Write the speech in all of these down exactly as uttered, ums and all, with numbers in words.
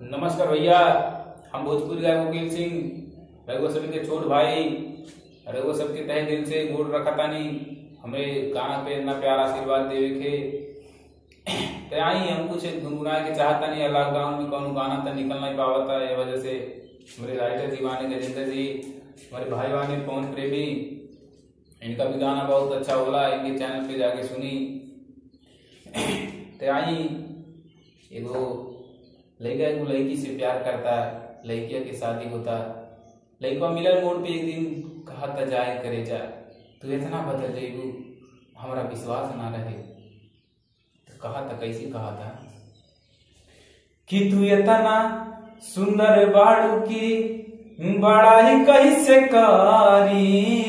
नमस्कार भैया, हम भोजपुरी गाय वकील सिंह रघुआ सभी के छोट भाई रघुआ सबके तहे दिल से गोड़ रखतानी हमें गाना पे इतना प्यार आशीर्वाद देवे के तो आई हम कुछ गुनगुनाए के चाहता नहीं। लॉकडाउन में कौन गाना तो निकल नहीं पावता है, वजह से मेरे राइटर जी वाने गजेंद्र जी, हमारे भाई वाने पवन प्रेमी, इनका भी गाना बहुत अच्छा होला, इनके चैनल पे जाके सुनी। तो आई एगो लड़का एगो लड़की से प्यार करता है, लड़किया के शादी होता, लड़का मिलन मोड़ पे एक दिन कहा था जाए करे जा, तू इतना बदल जाइबू हमारा विश्वास ना रहे। तो कहा था, कैसे कहा था कि तू इतना सुंदर बाड़ू की बड़ा ही कैसे कारी,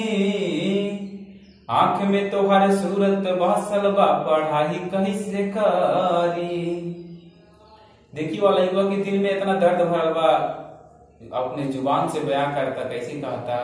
आंख में तो हर सूरत बसल बा पढ़ाई कैसे कारी। देखिए वाला युवा के दिल में इतना दर्द भरल बा, अपने जुबान से बयां करता, कैसे कहता,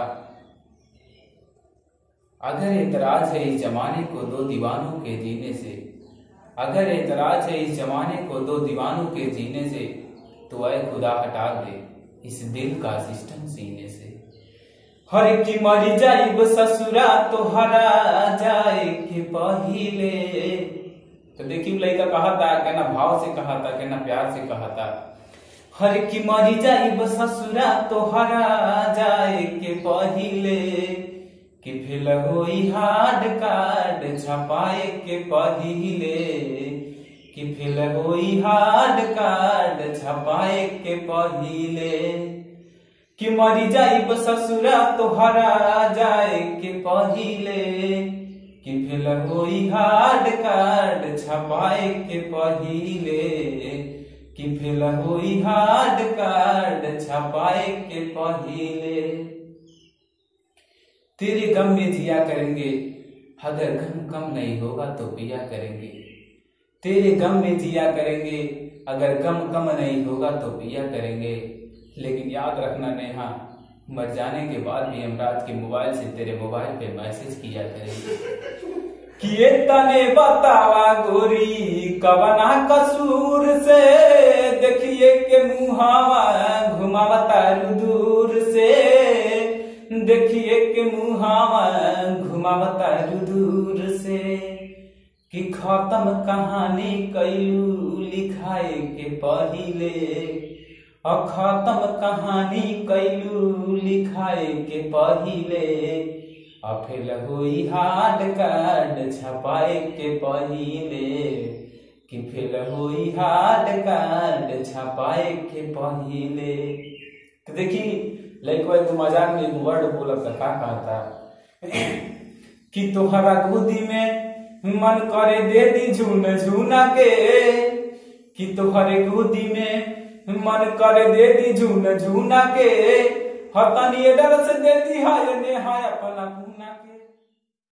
अगर एतराज है इस जमाने को दो दीवानों के जीने से, अगर एतराज है इस जमाने को दो दीवानों के जीने से, तो आए खुदा हटा दे इस दिल का सिस्टम सीने से। हर की मरी जाइब ससुरा तो हरा जाए के पहिले। तो देखिए लड़का कहा था, कहना भाव से कहा था, कहना प्यार से कहा था, हर की मरी जाइब ससुरा तो हरा जाए के पहिले, कि फिर होई हार्ड कार्ड छपाए के पहिले, कि फिर होई हार्ड कार्ड छपाए के पहिले, कि मरी जाइब ससुरा तो हरा जाए के पहिले, कि फिर होई हार्ड कार्ड छपाए के पहिले, कि फिर होई हार्ड कार्ड छपाए के पहिले। तेरे गम में जिया करेंगे, अगर गम कम नहीं होगा तो पिया करेंगे। तेरे गम में जिया करेंगे, अगर गम कम नहीं होगा तो पिया करेंगे। लेकिन याद रखना नेहा, मर जाने के बाद भी हम रात के मोबाइल से तेरे मोबाइल पे मैसेज किया करेंगे कि ये तने बतावा गोरी कवना कसूर से, देखिए के मुहावा घुमावता दूर से, देखिए के मुहावा घुमावता दूर से, कि खत्म कहानी कैलू लिखाए के पहिले, और खत्म कहानी कैलू लिखाए के पहिले, और फिर होई हार्ड कार्ड छपाए के पहिले, कि फिर होई हार्ड कार्ड छपाए के पहिले। तो देखिए लड़का एक मजाक में एक वर्ड बोला था, क्या कहता कि तोहरा गोदी में मन करे दे दी झून झूना के, कि तोहरे गोदी में मन करे दे दी झून झूना के, हतनी डर से देती है नेहा अपना पूना के।